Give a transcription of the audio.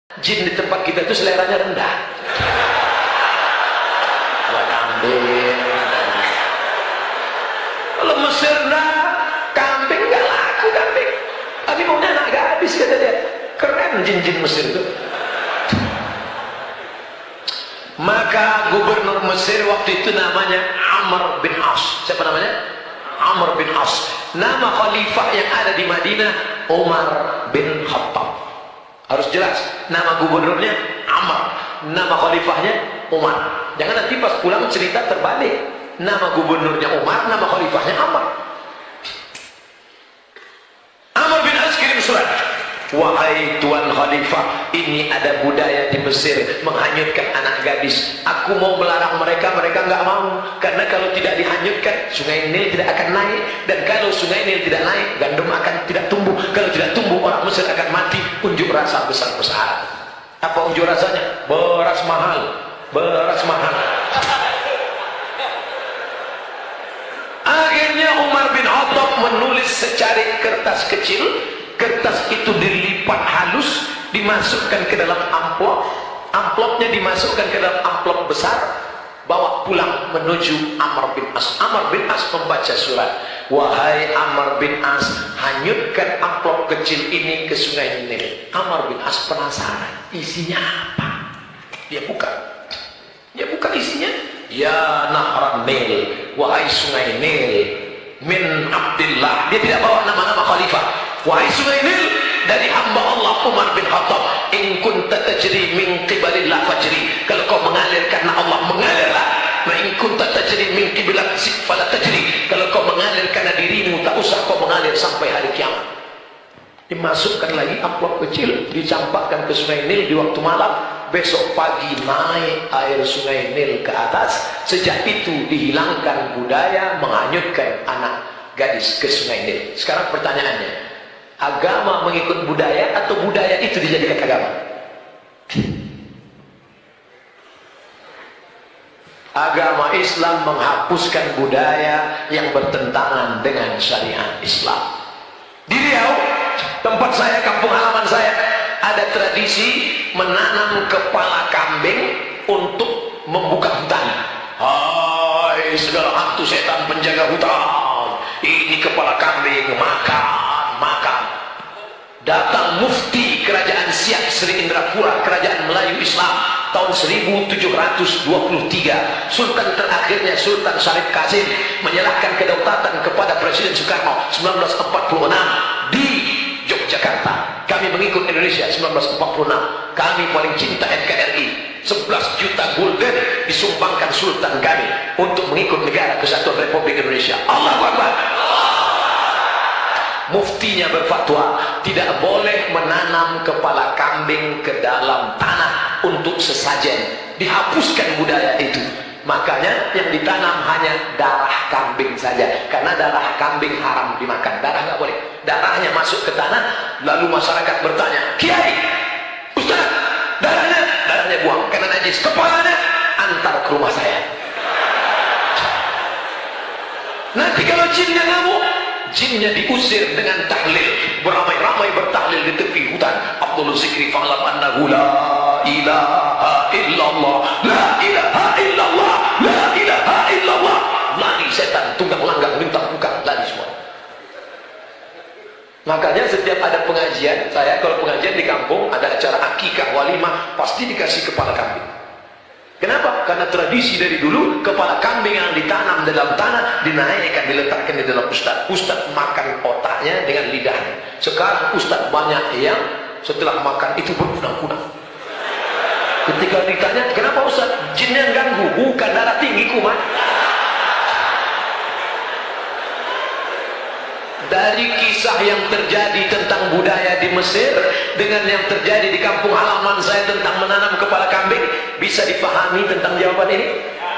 Jin di tempat kita itu seleranya rendah. Buat kambing. Kalau Mesir kambing nggak laku kambing. Tapi maunya anak gadis kata dia. Keren jin-jin Mesir itu. Maka gubernur Mesir waktu itu namanya Amr bin As. Siapa namanya? Amr bin As. Nama khalifah yang ada di Madinah Umar bin Khattab. Harus jelas, nama gubernurnya Amr, nama khalifahnya Umar. Jangan nanti pas pulang cerita terbalik. Nama gubernurnya Umar, nama khalifahnya Amr. Amr bin As kirim surat. Wahai Tuan Khalifah, ini ada budaya di Mesir menghanyutkan anak gadis. Aku mau melarang mereka, mereka nggak mau. Karena kalau tidak dihanyutkan, sungai Nil tidak akan naik. Dan kalau sungai Nil tidak naik, gandum akan tidak tumbuh. Kalau tidak tumbuh, orang Mesir akan mati. Unjuk rasa besar-besaran. Apa unjuk rasanya? Beras mahal. Beras mahal. Akhirnya Umar bin Khattab menulis secari kertas kecil. Kertas itu dilipat halus, dimasukkan ke dalam amplop. Amplopnya dimasukkan ke dalam amplop besar, bawa pulang menuju Amr bin As. Amr bin As membaca surat. Wahai Amr bin As, hanyutkan amplop kecil ini ke sungai Nil. Amr bin As penasaran, isinya apa? Dia buka isinya. Ya Nahran Nil, wahai sungai Nil, min Abdillah. Dia tidak bawa nama-nama khalifah. Wahai sungai Nil, dari hamba Allah Umar bin Khattab, in kunta tajri min qibalillah fajri. Kalau kau mengalir karena Allah, mengalirlah. Wa in kunta tajri min qiblat fala tajri. Kalau kau mengalir karena dirimu, tak usah kau mengalir sampai hari kiamat. Dimasukkan lagi amplop kecil, dicampakkan ke sungai Nil di waktu malam. Besok pagi naik air sungai Nil ke atas. Sejak itu dihilangkan budaya menghanyutkan anak gadis ke sungai Nil. Sekarang pertanyaannya, agama mengikut budaya atau budaya itu dijadikan agama? Agama Islam menghapuskan budaya yang bertentangan dengan syariat Islam. Di Riau, tempat saya, kampung halaman saya, ada tradisi menanam kepala kambing untuk membuka hutan. Hai segala hantu setan penjaga hutan, ini kepala kambing, makan. Datang mufti kerajaan Siak Sri Indrapura, kerajaan Melayu Islam tahun 1723. Sultan terakhirnya Sultan Syarif Qasim menyerahkan kedaulatan kepada Presiden Soekarno 1946 di Yogyakarta. Kami mengikut Indonesia 1946. Kami paling cinta NKRI. 11 juta gulden disumbangkan Sultan kami untuk mengikut negara kesatuan Republik Indonesia. Allahu Akbar. Muftinya berfatwa tidak boleh menanam kepala kambing ke dalam tanah untuk sesajen. Dihapuskan budaya itu. Makanya yang ditanam hanya darah kambing saja. Karena darah kambing haram dimakan. Darah nggak boleh. Darahnya masuk ke tanah. Lalu masyarakat bertanya, Kiai, Ustaz, darahnya buang karena najis. Kepalanya antar ke rumah saya. Nanti kalau jinnya ngamuk, jinnya diusir dengan tahlil. Beramai-ramai bertahlil di tepi hutan. Abdul Zikri fa'lam annahu la ilaha illallah, la ilaha illallah, la ilaha illallah. Lari setan, tunggang langgang, bintang bukan, lari semua. Makanya setiap ada pengajian, saya kalau pengajian di kampung, ada acara akikah, walimah, pasti dikasih kepala kambing. Kenapa? Karena tradisi dari dulu, kepala kambing yang ditanam dalam tanah dinaikkan, diletakkan di dalam ustaz. Ustaz makan otaknya dengan lidahnya. Sekarang ustaz banyak yang setelah makan itu berkunang-kunang. Ketika ditanya, kenapa ustaz? Jin yang ganggu, bukan darah tinggi kumat. Dari kisah yang terjadi tentang budaya di Mesir dengan yang terjadi di kampung halaman saya tentang menanam kepala kambing, bisa dipahami tentang jawaban ini?